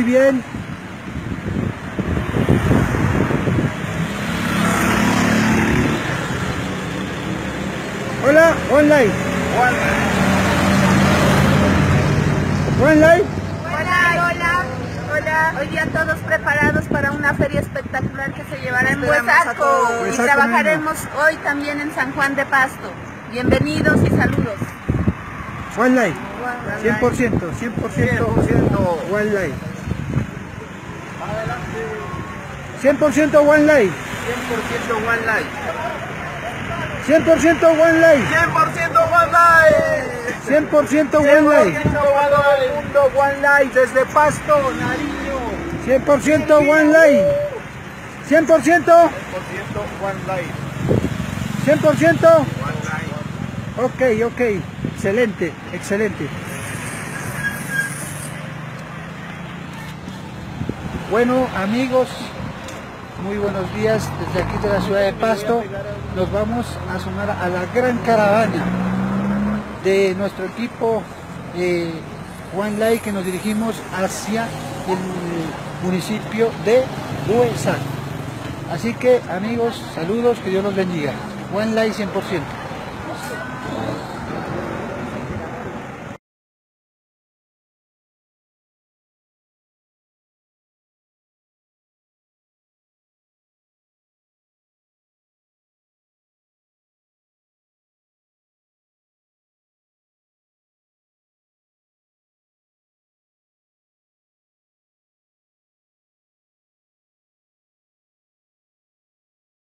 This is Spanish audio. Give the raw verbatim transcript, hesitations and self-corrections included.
bien. Hola, One Life. One Life. Hola, hola, hola. Hoy día todos preparados para una feria espectacular que se llevará en Huesaco. Y trabajaremos hoy también en San Juan de Pasto. Bienvenidos y saludos. One Life. cien por ciento, cien por ciento One Life. cien por ciento One Life. cien por ciento One Life. cien por ciento One Life. cien por ciento One Life. cien por ciento One Life. Mundo One Life desde Pasto, Nariño. cien por ciento One Life. cien por ciento. cien por ciento One Life. cien por ciento. One Life. Ok, ok. Excelente, excelente. Bueno, amigos, muy buenos días desde aquí de la ciudad de Pasto. Nos vamos a sumar a la gran caravana de nuestro equipo eh, One Life, que nos dirigimos hacia el municipio de Huesaco. Así que, amigos, saludos, que Dios los bendiga. One Life cien por ciento.